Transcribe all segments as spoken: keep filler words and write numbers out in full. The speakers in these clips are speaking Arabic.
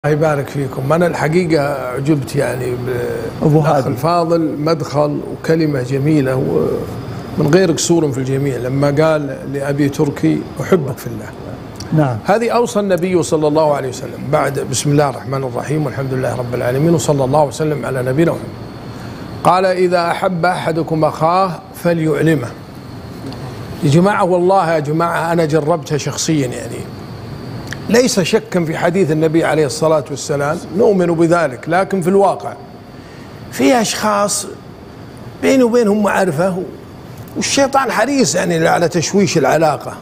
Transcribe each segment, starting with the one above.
الله يبارك فيكم. أنا الحقيقة عجبت يعني بالأخ الفاضل، مدخل وكلمة جميلة ومن غير قصور في الجميع لما قال لأبي تركي أحبك في الله. نعم، هذه أوصى النبي صلى الله عليه وسلم بعد بسم الله الرحمن الرحيم والحمد لله رب العالمين وصلى الله وسلم على نبينا محمد. قال إذا أحب أحدكم أخاه فليعلمه. يا جماعة والله يا جماعة أنا جربتها شخصيا، يعني ليس شكا في حديث النبي عليه الصلاة والسلام، نؤمن بذلك، لكن في الواقع في أشخاص بيني وبينهم معرفة والشيطان حريص يعني على تشويش العلاقة،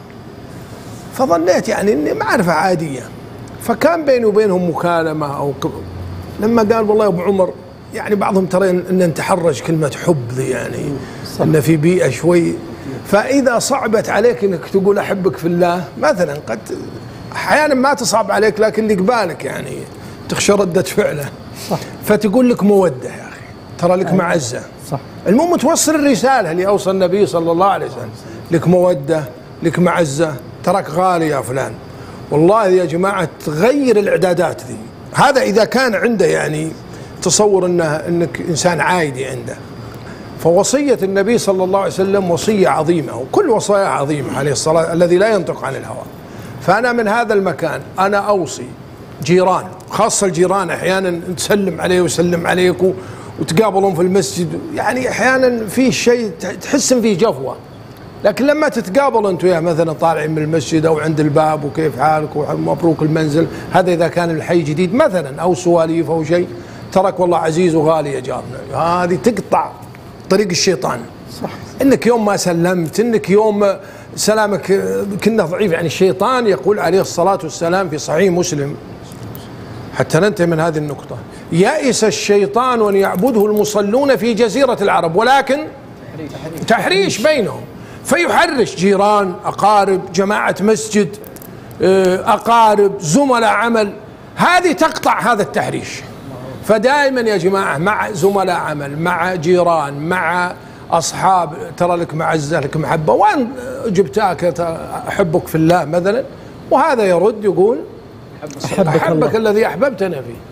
فظنيت يعني إني معرفة عادية، فكان بيني وبينهم مكالمة أو لما قال والله يا أبو عمر، يعني بعضهم ترى إن نتحرج كلمة حب ذي، يعني إن في بيئة شوي، فإذا صعبت عليك إنك تقول أحبك في الله مثلا، قد أحيانا ما تصعب عليك لكن اللي قبالك يعني تخشى ردة فعله، صح، فتقول لك مودة يا أخي، ترى لك معزة، صح، المهم توصل الرسالة اللي أوصى النبي صلى الله عليه وسلم، لك مودة، لك معزة، تراك غالي يا فلان. والله يا جماعة تغير الإعدادات ذي، هذا إذا كان عنده يعني تصور إنه إنك إنسان عادي عنده. فوصية النبي صلى الله عليه وسلم وصية عظيمة، وكل وصايا عظيمة عليه الصلاة، الذي لا ينطق عن الهوى. فأنا من هذا المكان أنا أوصي جيران، خاصة الجيران أحيانا تسلم عليه ويسلم عليك وتقابلون في المسجد، يعني أحيانا في شيء تحس إن فيه جفوة، لكن لما تتقابل أنت وياه مثلا طالعين من المسجد أو عند الباب وكيف حالك ومبروك المنزل، هذا إذا كان الحي جديد مثلا أو سواليف أو شيء، ترك والله عزيز وغالي يا جارنا، هذه تقطع طريق الشيطان. صح، إنك يوم ما سلمت، إنك يوم سلامك كنا ضعيف، يعني الشيطان يقول عليه الصلاة والسلام في صحيح مسلم، حتى ننتهي من هذه النقطة، يئس الشيطان أن يعبده المصلون في جزيرة العرب ولكن تحريش بينهم، فيحرش جيران، أقارب، جماعة مسجد، أقارب، زملاء عمل، هذه تقطع هذا التحريش. فدائما يا جماعة مع زملاء عمل، مع جيران، مع أصحاب، ترى لك معزة، لك محبة، وأن جبتاك أحبك في الله مثلا، وهذا يرد يقول أحبك, أحبك الذي أحببتنا فيه.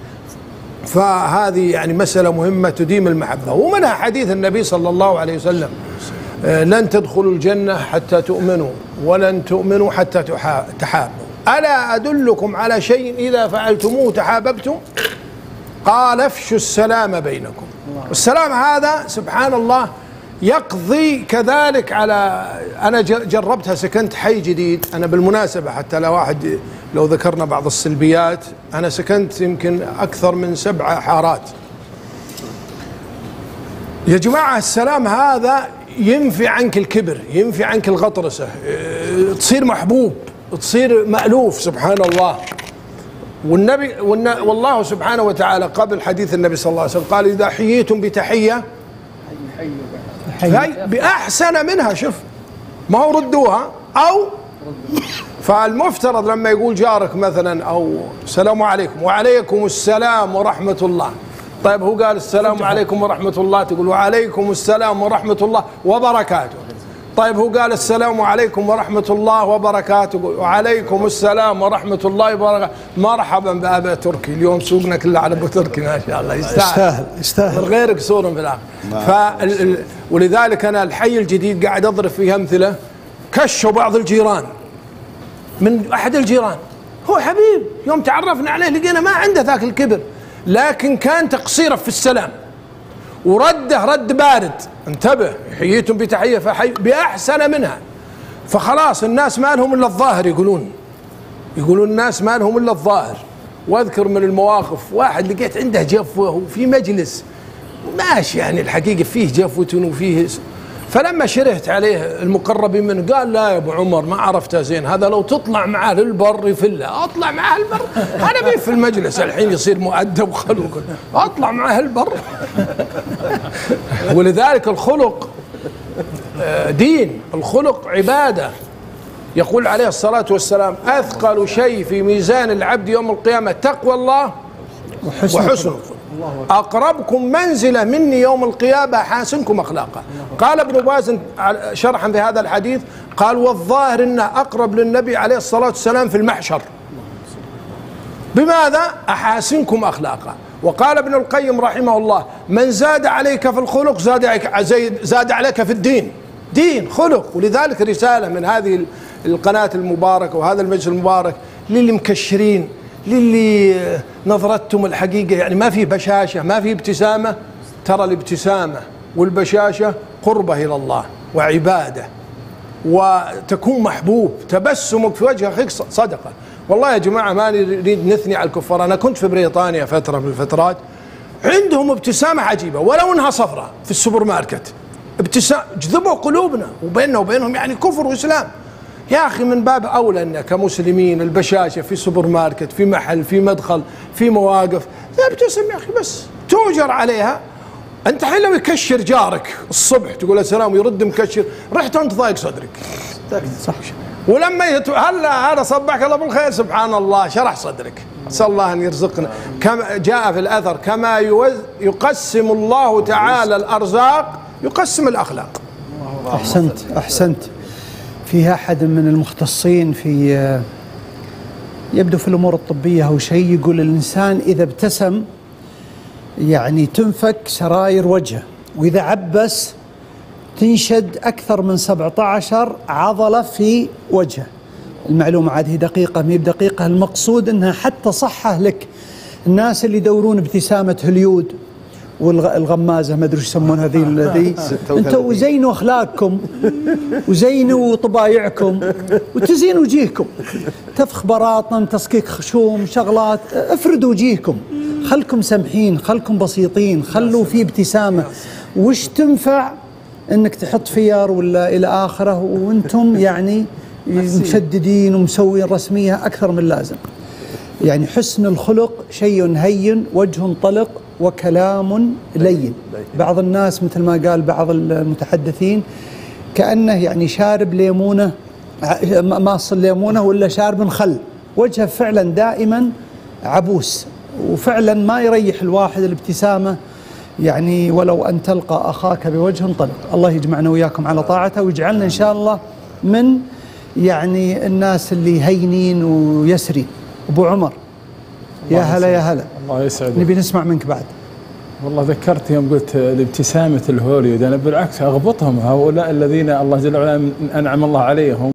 فهذه يعني مسألة مهمة تديم المحبة، ومنها حديث النبي صلى الله عليه وسلم لن تدخلوا الجنة حتى تؤمنوا ولن تؤمنوا حتى تحابوا، ألا أدلكم على شيء إذا فعلتموه تحاببتم؟ قال افشوا السلام بينكم. والسلام هذا سبحان الله يقضي كذلك على، أنا جربتها، سكنت حي جديد، أنا بالمناسبة حتى لو واحد لو ذكرنا بعض السلبيات، أنا سكنت يمكن أكثر من سبع حارات. يا جماعة السلام هذا ينفي عنك الكبر، ينفي عنك الغطرسة، تصير محبوب، تصير مألوف سبحان الله. والنبي والله سبحانه وتعالى قبل حديث النبي صلى الله عليه وسلم قال إذا حييتم بتحية بأحسن منها، شوف ما هو ردوها أو، فالمفترض لما يقول جارك مثلا أو السلام عليكم وعليكم السلام ورحمة الله، طيب هو قال السلام عليكم ورحمة الله، تقول وعليكم السلام ورحمة الله وبركاته. طيب هو قال السلام عليكم ورحمة الله وبركاته، وعليكم السلام ورحمة الله وبركاته. مرحبا بأبا تركي، اليوم سوقنا كله على أبو تركي ما شاء الله، يستاهل يستاهل من غير قصور في الآخر. فال... ولذلك أنا الحي الجديد قاعد أضرب فيه أمثلة، كشوا بعض الجيران من أحد الجيران، هو حبيب، يوم تعرفنا عليه لقينا ما عنده ذاك الكبر، لكن كان تقصيره في السلام ورده رد بارد، انتبه، حييتم بتحية فحي بأحسن منها. فخلاص الناس ما لهم إلا الظاهر، يقولون يقولون الناس ما لهم إلا الظاهر. واذكر من المواقف واحد لقيت عنده جفوة وفي مجلس ماشي، يعني الحقيقة فيه جفوة وفيه، فلما شرحت عليه المقربين منه قال لا يا ابو عمر ما عرفته زين، هذا لو تطلع معاه للبر يفله، اطلع معاه البر، انا بيه في المجلس الحين يصير مؤدب وخلوق، اطلع معاه البر. ولذلك الخلق دين، الخلق عبادة. يقول عليه الصلاة والسلام أثقل شيء في ميزان العبد يوم القيامة تقوى الله وحسن الخلق، أقربكم منزلة مني يوم القيامة حاسنكم أخلاقا. قال ابن باز شرحا في هذا الحديث قال والظاهر أنه أقرب للنبي عليه الصلاة والسلام في المحشر، بماذا؟ أحاسنكم أخلاقا. وقال ابن القيم رحمه الله: من زاد عليك في الخلق زاد عليك, زاد عليك في الدين. دين خلق. ولذلك رسالة من هذه القناة المباركة وهذا المجلس المبارك للي مكشرين، للي نظرتهم الحقيقة يعني ما في بشاشة، ما في ابتسامة. ترى الابتسامة والبشاشة قربة إلى الله وعبادة، وتكون محبوب. تبسمك في وجه أخيك صدقة. والله يا جماعة ما نريد نثني على الكفار. أنا كنت في بريطانيا فترة من الفترات، عندهم ابتسامة عجيبة ولو أنها صفراء في السوبر ماركت. ابتسام جذبوا قلوبنا، وبيننا وبينهم يعني كفر وإسلام. يا أخي من باب أولى أن كمسلمين البشاشة في سوبر ماركت، في محل، في مدخل، في مواقف، ابتسم يا أخي بس توجر عليها. أنت حين لو يكشر جارك الصبح تقول السلام ويرد مكشر، رحت وأنت ضايق صدرك. صح. ولما يتو... هلا هذا صبحك الله بالخير، سبحان الله شرح صدرك. نسأل الله أن يرزقنا. كما جاء في الأثر: كما يوز... يقسم الله تعالى الأرزاق يقسم الأخلاق. أحسنت أحسنت. فيها أحد من المختصين في يبدو في الأمور الطبية أو شيء، يقول الإنسان إذا ابتسم يعني تنفك سراير وجهه، وإذا عبس تنشد أكثر من سبعة عشر عضلة في وجهه. المعلومة عاد هي دقيقة مي بدقيقة، المقصود أنها حتى صحة لك. الناس اللي يدورون ابتسامة هوليود والغمازة ما أدري ايش يسمون هذه ذي، أنتوا زينوا أخلاقكم وزينوا طبايعكم وتزينوا وجيهكم، تفخ براطن، تصكيك خشوم، شغلات، افردوا وجيهكم، خلكم سمحين، خلكم بسيطين، خلوا في ابتسامة. وش تنفع انك تحط فيار ولا الى اخره وانتم يعني مشددين ومسوين رسمية اكثر من اللازم. يعني حسن الخلق شيء هين، وجه طلق، وكلام لين. بعض الناس مثل ما قال بعض المتحدثين كأنه يعني شارب ليمونة، ماص ليمونة ولا شارب خل، وجهه فعلا دائما عبوس، وفعلا ما يريح الواحد الابتسامة. يعني ولو أن تلقى أخاك بوجه طلق. الله يجمعنا وياكم على طاعته ويجعلنا إن شاء الله من يعني الناس اللي هينين ويسرين. أبو عمر يا هلا يا هلا، الله يسعدك. نبي نسمع منك بعد. والله ذكرت يوم قلت الابتسامة الهوليود، أنا بالعكس أغبطهم هؤلاء الذين الله جل وعلا أنعم الله عليهم